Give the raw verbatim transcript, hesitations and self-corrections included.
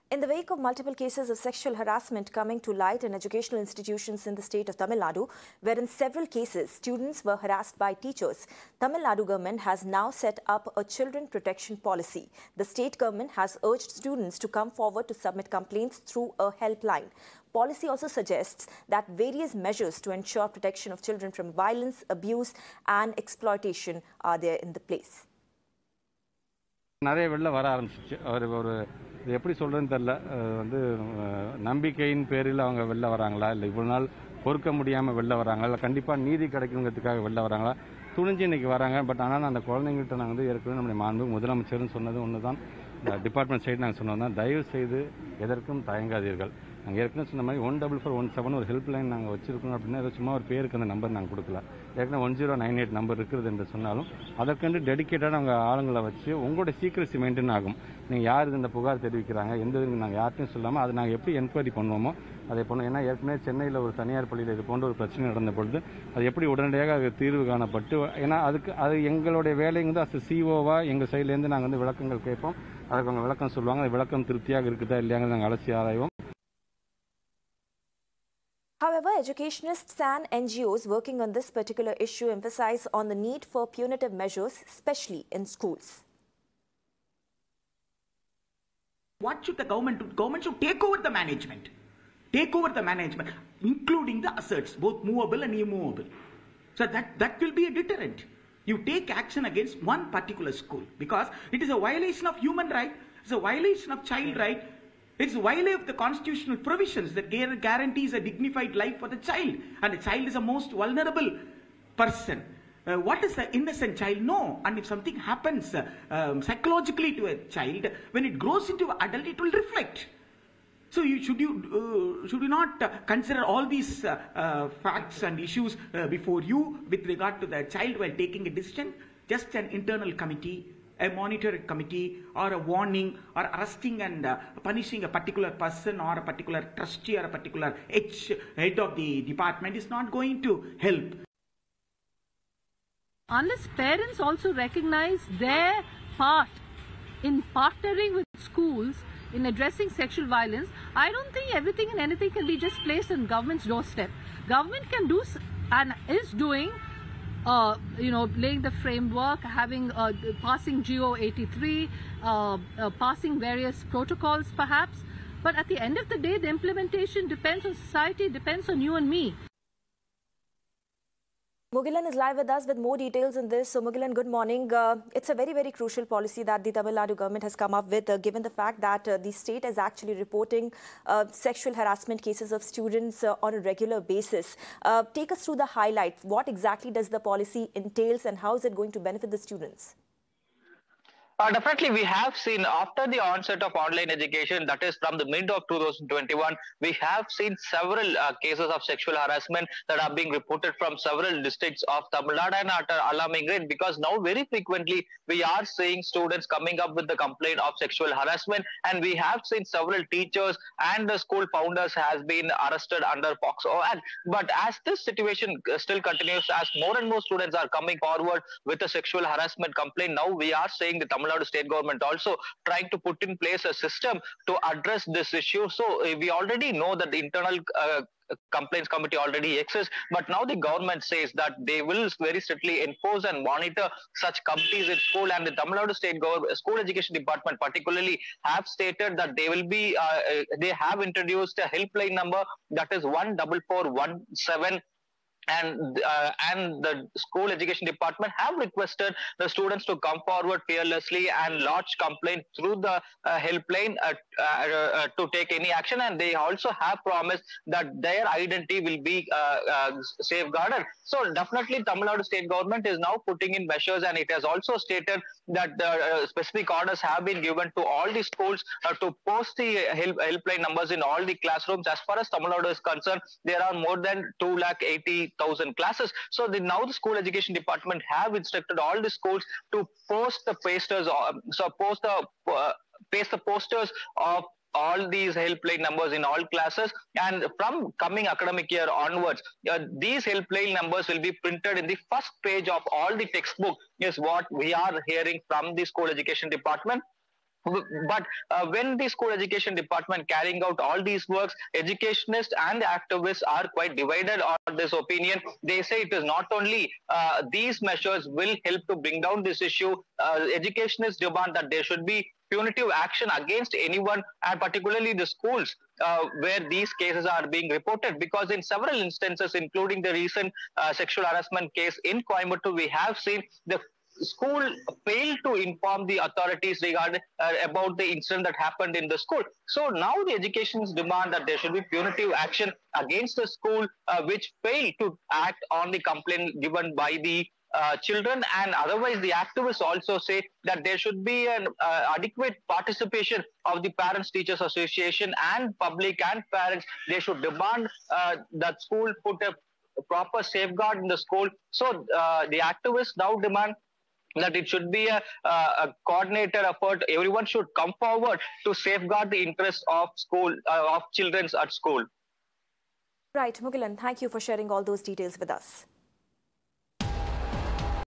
In the wake of multiple cases of sexual harassment coming to light in educational institutions in the state of Tamil Nadu, where in several cases students were harassed by teachers, Tamil Nadu government has now set up a children protection policy. The state government has urged students to come forward to submit complaints through a helpline. Policy also suggests that various measures to ensure protection of children from violence, abuse and exploitation are there in the place. நிறைய வெள்ள வர ஆரம்பிச்சிச்சு. அவர் ஒரு எப்படி சொல்றதுன்னு தெரியல. வந்து நம்பிக்கையின் பேரில் அவங்க வெளில வராங்களா, இல்லை இவ்வளவு நாள் பொறுக்க முடியாமல் வெளில வராங்களா, இல்லை கண்டிப்பாக நீதி கிடைக்கணுங்கிறதுக்காக வெளில வராங்களா, துணிஞ்சு இன்னைக்கு வராங்க. பட் ஆனால் அந்த குழந்தைங்கள்ட்ட நாங்கள் வந்து ஏற்கனவே நம்முடைய மாண்பு முதலமைச்சர்னு சொன்னது ஒன்று தான், டிபார்ட்மெண்ட் சைடு நாங்கள் சொன்னது தான், தயவு செய்து எதற்கும் தயங்காதீர்கள். நாங்கள் ஏற்கனவே சொன்ன மாதிரி one double four one seven ஒரு ஹெல்ப் லைன் நாங்கள் வச்சிருக்கோம் அப்படின்னா ஏதோ சும்மா ஒரு பேருக்கு அந்த நம்பர் நாங்கள் கொடுக்கல. ஏற்கனவே one zero nine eight number இருக்குது என்று சொன்னாலும் அதற்கென்று டெடிக்கேட்டாக அவங்க ஆளுங்களை வச்சு உங்களோட சீக்ரெசி மெயின்டைன் ஆகும். நீங்கள் யார் இந்த புகார் தெரிவிக்கிறாங்க, எந்த இதுக்கு நாங்கள் யார்ட்டையும் சொல்லாமல் அதை நாங்கள் எப்படி என்கொயரி பண்ணுவோமோ அதை பண்ணுவோம். ஏன்னா ஏற்கனவே சென்னையில் ஒரு தனியார் பள்ளியில் இது போன்ற ஒரு பிரச்சனை நடந்த பொழுது அது எப்படி உடனடியாக அது தீர்வு காணப்பட்டு, ஏன்னா அதுக்கு அது எங்களுடைய வேலைங்க வந்து அஸ் சிஓவாக எங்கள் சைட்லேருந்து நாங்கள் வந்து விளக்கங்கள் கேட்போம். அதுக்கு அவங்க விளக்கம் சொல்லுவாங்க. அது விளக்கம் திருப்தியாக இருக்குதா இல்லையாங்க நாங்கள் அலசி ஆராய்வோம். However, educationists and N G Os working on this particular issue emphasize on the need for punitive measures, especially in schools. What should the government do? Government should take over the management. Take over the management, including the assets, both movable and immovable. So that, that will be a deterrent. You take action against one particular school because it is a violation of human right, it's a violation of child right. It's a violation of the constitutional provisions that guarantees a dignified life for the child. And the child is the most vulnerable person. Uh, what is the innocent child? No. And if something happens uh, um, psychologically to a child, when it grows into adult, it will reflect. So you, should, you, uh, should you not uh, consider all these uh, uh, facts and issues uh, before you with regard to the child while taking a decision? Just an internal committee, a monitoring committee, or a warning, or arresting and uh, punishing a particular person or a particular trustee or a particular H, head of the department is not going to help. Unless parents also recognize their part in partnering with schools in addressing sexual violence, I don't think everything and anything can be just placed on government's doorstep. Government can do and is doing Uh, you know, laying the framework, having uh, passing G O eighty-three, uh, uh, passing various protocols perhaps, but at the end of the day the implementation depends on society, depends on you and me. Mugilan is live with us with more details on this. So Mugilan, good morning. Uh, it's a very, very crucial policy that the Tamil Nadu government has come up with, uh, given the fact that uh, the state is actually reporting uh, sexual harassment cases of students uh, on a regular basis. Uh, take us through the highlight. What exactly does the policy entails and how is it going to benefit the students? Uh, definitely, we have seen after the onset of online education, that is from the mid of two thousand twenty-one, we have seen several uh, cases of sexual harassment that are being reported from several districts of Tamil Nadu, and at an alarming rate, because now very frequently we are seeing students coming up with the complaint of sexual harassment, and we have seen several teachers and the school founders has been arrested under POCSO Act. But as this situation still continues, as more and more students are coming forward with a sexual harassment complaint, now we are seeing the Tamil Nadu state government also trying to put in place a system to address this issue. So uh, we already know that the internal uh, complaints committee already exists, but now the government says that they will very strictly enforce and monitor such committees in school, and the Tamil Nadu state government school education department particularly have stated that they will be uh, they have introduced a helpline number, that is one four four one seven. And uh, and the school education department have requested the students to come forward fearlessly and lodge complaint through the uh, helpline uh, uh, uh, to take any action, and they also have promised that their identity will be uh, uh, safeguarded. So definitely Tamil Nadu state government is now putting in measures, and it has also stated that the uh, specific orders have been given to all the schools uh, to post the help, helpline numbers in all the classrooms. As far as Tamil Nadu is concerned, there are more than two lakh eighty thousand classes. So the, now the school education department have instructed all the schools to post the posters, uh, so post the uh, paste the posters of all these helpline numbers in all classes, and from coming academic year onwards, uh, these helpline numbers will be printed in the first page of all the textbook, is what we are hearing from the school education department. But uh, when the school education department carrying out all these works, educationists and activists are quite divided on this opinion. They say it is not only uh, these measures will help to bring down this issue. Uh, educationists demand that there should be punitive action against anyone, and particularly the schools uh, where these cases are being reported, because in several instances, including the recent uh, sexual harassment case in Coimbatore, we have seen the school failed to inform the authorities regarding uh, about the incident that happened in the school. So now the educationists demand that there should be punitive action against the school uh, which failed to act on the complaint given by the uh, children. And otherwise, the activists also say that there should be an uh, adequate participation of the Parents Teachers Association and public and parents. They should demand uh, that school put a proper safeguard in the school. So uh, the activists now demand that it should be a, a coordinated effort. Everyone should come forward to safeguard the interests of school, uh, of children at school. Right, Mugilan, thank you for sharing all those details with us.